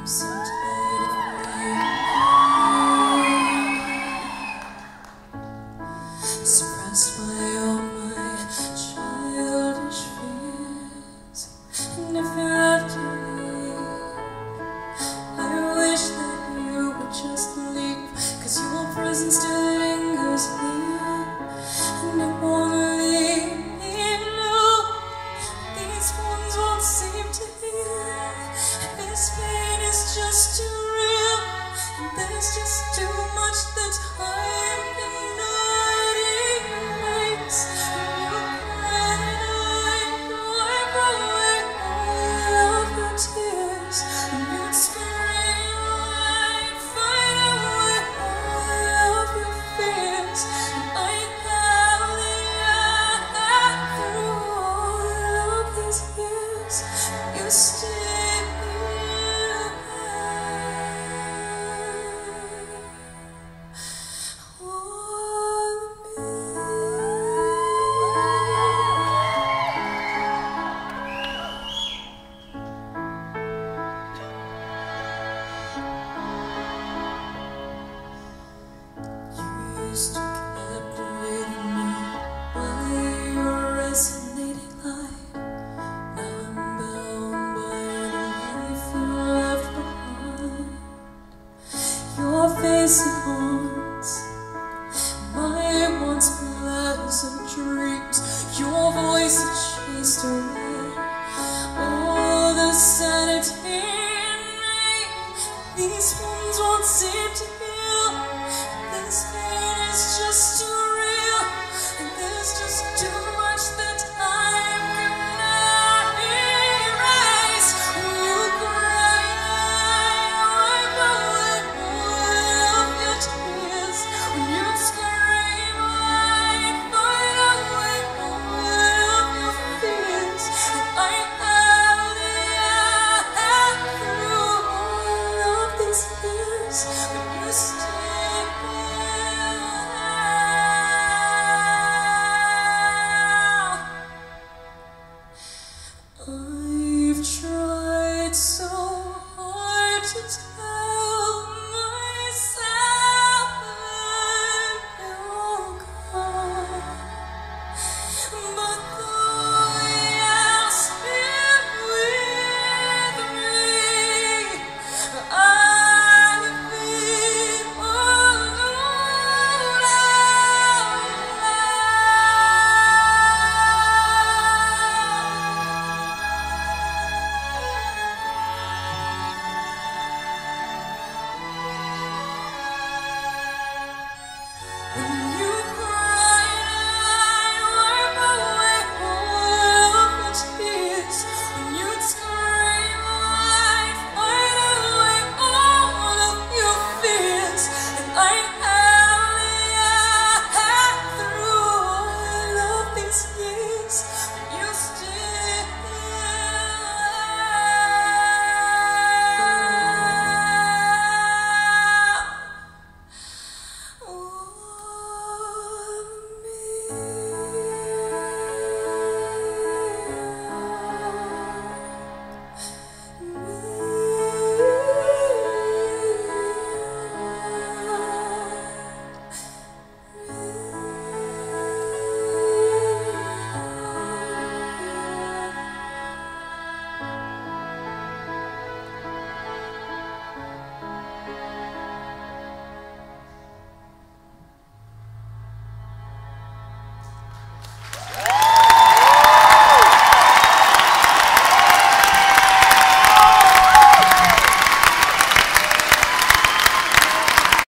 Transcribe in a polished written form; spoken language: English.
so tired of being suppressed by all my childish fears. And if you're after me, I wish that you would just leave, 'cause your presence still lingers here, and it won't leave me alone. These wounds won't seem to heal. This pain is just too real, and there's just too much that time cannot erase. And you cry and I wipe away all of your tears, and you'd scream, I'd fight away all of your fears, and I'd have the eye through all of these years. You stay here. You used to captivate me by your resonating light. Now I'm bound by the life you left behind. Your face it haunts my once pleasant dreams. Your voice it chased away all the sanity in me. These wounds won't seem to heal. This pain is just too real, and there's just too much that time cannot erase. You cry, I wipe away all of your tears. When you scream, I fight away all of your fears, and I have the eye through all of these years. But you stay here. I've tried so hard to